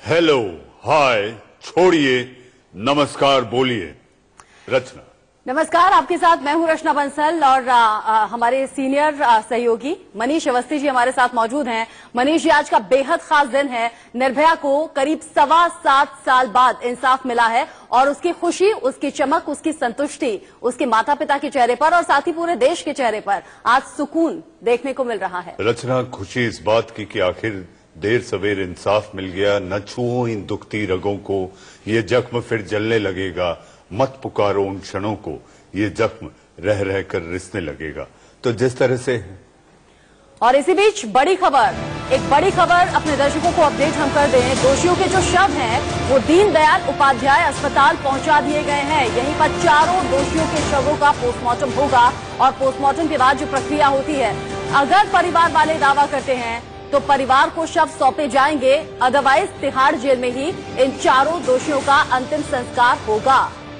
Hello, हाय, छोड़िए, नमस्कार बोलिए। रचना। नमस्कार, आपके साथ मैं हूं रचना बंसल और हमारे सीनियर सहयोगी मनीष अवस्थी जी हमारे साथ मौजूद हैं। मनीष जी, आज का बेहद खास दिन है। निर्भया को करीब 7.25 साल बाद इंसाफ मिला है और उसकी खुशी, उसकी चमक, उसकी संतुष्टि उसके माता पिता के चेहरे पर और साथ ही पूरे देश के चेहरे पर आज सुकून देखने को मिल रहा है। रचना, खुशी इस बात की कि आखिर देर सवेर इंसाफ मिल गया। न छुओ इन दुखती रगों को, ये जख्म फिर जलने लगेगा। मत पुकारो उन क्षणों को, ये जख्म रह रह कर रिसने लगेगा। तो जिस तरह से और इसी बीच बड़ी खबर, एक बड़ी खबर अपने दर्शकों को अपडेट हम कर दें। दोषियों के जो शव हैं वो दीनदयाल उपाध्याय अस्पताल पहुंचा दिए गए हैं। यहीं पर चारों दोषियों के शवों का पोस्टमार्टम होगा और पोस्टमार्टम के बाद जो प्रक्रिया होती है, अगर परिवार वाले दावा करते हैं तो परिवार को शव सौंपे जाएंगे, अदरवाइज तिहाड़ जेल में ही इन चारों दोषियों का अंतिम संस्कार होगा।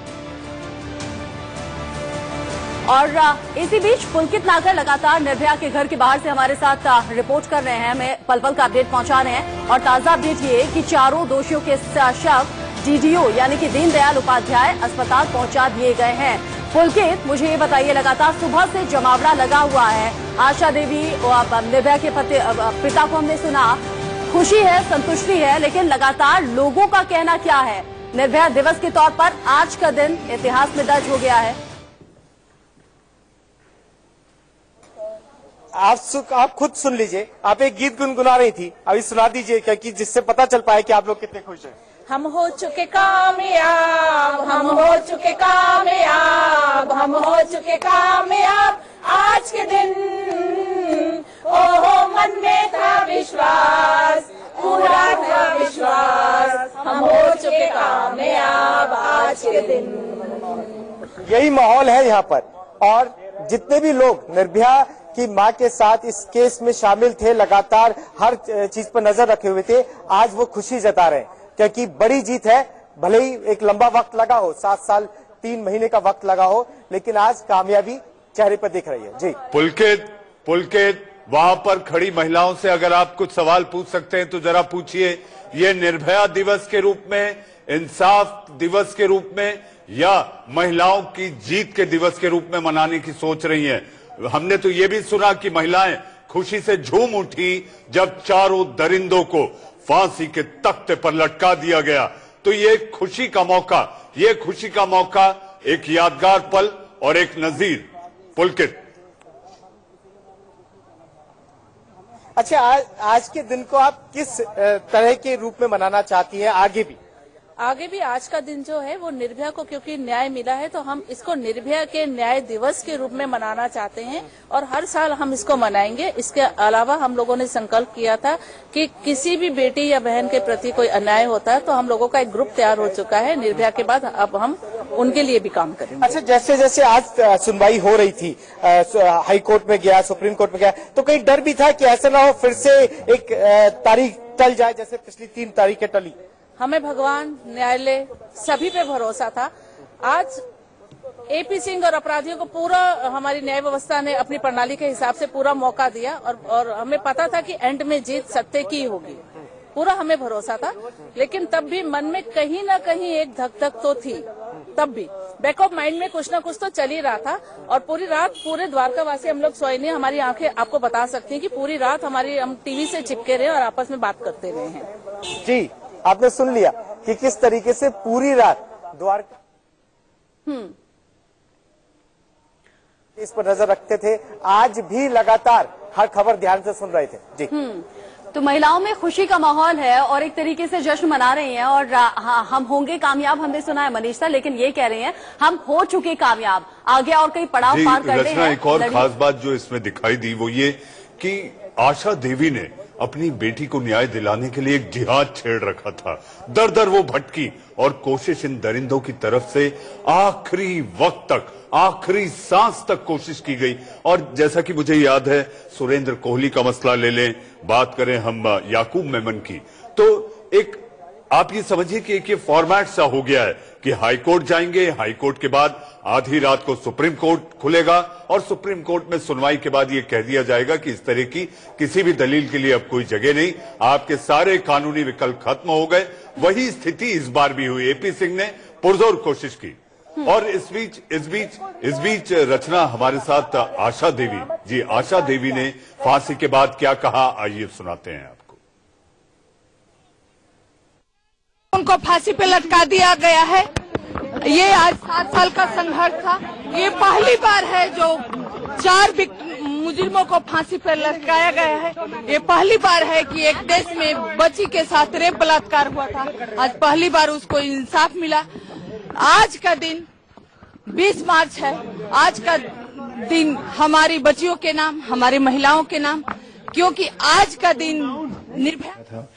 और इसी बीच पुलकित नागर लगातार निर्भया के घर के बाहर से हमारे साथ रिपोर्ट कर रहे हैं, हमें पल पल का अपडेट पहुंचा रहे हैं। और ताजा अपडेट ये कि चारों दोषियों के शव डीडीओ यानी कि दीनदयाल उपाध्याय अस्पताल पहुंचा दिए गए हैं। पुलकित, मुझे ये बताइए, लगातार सुबह से जमावड़ा लगा हुआ है। आशा देवी निर्भया के पिता को हमने सुना, खुशी है, संतुष्टि है, लेकिन लगातार लोगों का कहना क्या है? निर्भया दिवस के तौर पर आज का दिन इतिहास में दर्ज हो गया है। आप खुद सुन लीजिए, आप एक गीत गुनगुना रही थी, अभी सुना दीजिए क्योंकि जिससे पता चल पाए कि आप लोग कितने खुश हैं। हम हो चुके कामयाब, हम हो चुके कामयाब, हम हो चुके कामयाब आज के दिन। ओहो मन में था विश्वास, पूरा था विश्वास, हम हो चुके कामयाब आज के दिन। यही माहौल है यहाँ पर। और जितने भी लोग निर्भया की मां के साथ इस केस में शामिल थे, लगातार हर चीज पर नजर रखे हुए थे, आज वो खुशी जता रहे हैं क्योंकि बड़ी जीत है। भले ही एक लंबा वक्त लगा हो, 7 साल 3 महीने का वक्त लगा हो, लेकिन आज कामयाबी चेहरे पर दिख रही है। जी पुलकित, वहां पर खड़ी महिलाओं से अगर आप कुछ सवाल पूछ सकते हैं तो जरा पूछिए। ये निर्भया दिवस के रूप में, इंसाफ दिवस के रूप में, या महिलाओं की जीत के दिवस के रूप में मनाने की सोच रही हैं? हमने तो ये भी सुना कि महिलाएं खुशी से झूम उठी जब चारों दरिंदों को फांसी के तख्ते पर लटका दिया गया। तो ये खुशी का मौका, एक यादगार पल और एक नजीर। पुलकित। अच्छा, आज के दिन को आप किस तरह के रूप में मनाना चाहती हैं? आगे भी आज का दिन जो है वो निर्भया को क्योंकि न्याय मिला है तो हम इसको निर्भया के न्याय दिवस के रूप में मनाना चाहते हैं और हर साल हम इसको मनाएंगे। इसके अलावा हम लोगों ने संकल्प किया था कि किसी भी बेटी या बहन के प्रति कोई अन्याय होता है तो हम लोगों का एक ग्रुप तैयार हो चुका है निर्भया के बाद, अब हम उनके लिए भी काम करेंगे। अच्छा, जैसे जैसे आज सुनवाई हो रही थी, हाई कोर्ट में गया, सुप्रीम कोर्ट में गया, तो कहीं डर भी था कि ऐसा ना हो फिर से एक तारीख टल जाए जैसे पिछली 3 तारीखें टली? हमें भगवान, न्यायालय सभी पे भरोसा था। आज एपी सिंह और अपराधियों को पूरा हमारी न्याय व्यवस्था ने अपनी प्रणाली के हिसाब से पूरा मौका दिया और हमें पता था कि एंड में जीत सत्य की होगी, पूरा हमें भरोसा था। लेकिन तब भी मन में कहीं ना कहीं एक धक धक तो थी, तब भी बैक ऑफ माइंड में कुछ ना कुछ तो चल ही रहा था। और पूरी रात पूरे द्वारकावासी हम लोग सोए नहीं, हमारी आंखें आपको बता सकती हैं कि पूरी रात हम टीवी से चिपके रहे और आपस में बात करते रहे हैं। जी, आपने सुन लिया कि किस तरीके से पूरी रात द्वारका इस पर नजर रखते थे। आज भी लगातार हर खबर ध्यान से सुन रहे थे। जी तो महिलाओं में खुशी का माहौल है और एक तरीके से जश्न मना रही हैं। और हम होंगे कामयाब, हमने सुना है मनीष सर, लेकिन ये कह रहे हैं हम हो चुके कामयाब, आगे और कई पड़ाव पार करते हैं। एक और खास बात जो इसमें दिखाई दी वो ये कि आशा देवी ने अपनी बेटी को न्याय दिलाने के लिए एक जिहाद छेड़ रखा था। दर दर वो भटकी और कोशिश इन दरिंदों की तरफ से आखिरी वक्त तक, आखिरी सांस तक कोशिश की गई। और जैसा कि मुझे याद है, सुरेंद्र कोहली का मसला ले लें, बात करें हम याकूब मेमन की, तो एक आप ये समझिए कि एक ये फॉर्मेट सा हो गया है कि हाई कोर्ट जाएंगे, हाई कोर्ट के बाद आधी रात को सुप्रीम कोर्ट खुलेगा और सुप्रीम कोर्ट में सुनवाई के बाद ये कह दिया जाएगा कि इस तरह की किसी भी दलील के लिए अब कोई जगह नहीं, आपके सारे कानूनी विकल्प खत्म हो गए। वही स्थिति इस बार भी हुई। एपी सिंह ने पुरजोर कोशिश की। और इस बीच रचना हमारे साथ आशा देवी जी, आशा देवी ने फांसी के बाद क्या कहा, आइए सुनाते हैं आपको। उनको फांसी पे लटका दिया गया है। ये आज 7 साल का संघर्ष था। ये पहली बार है जो 4 मुजरिमों को फांसी पर लटकाया गया है। ये पहली बार है कि एक देश में बच्ची के साथ रेप बलात्कार हुआ था। आज पहली बार उसको इंसाफ मिला। आज का दिन 20 मार्च है। आज का दिन हमारी बच्चियों के नाम, हमारी महिलाओं के नाम, क्योंकि आज का दिन निर्भया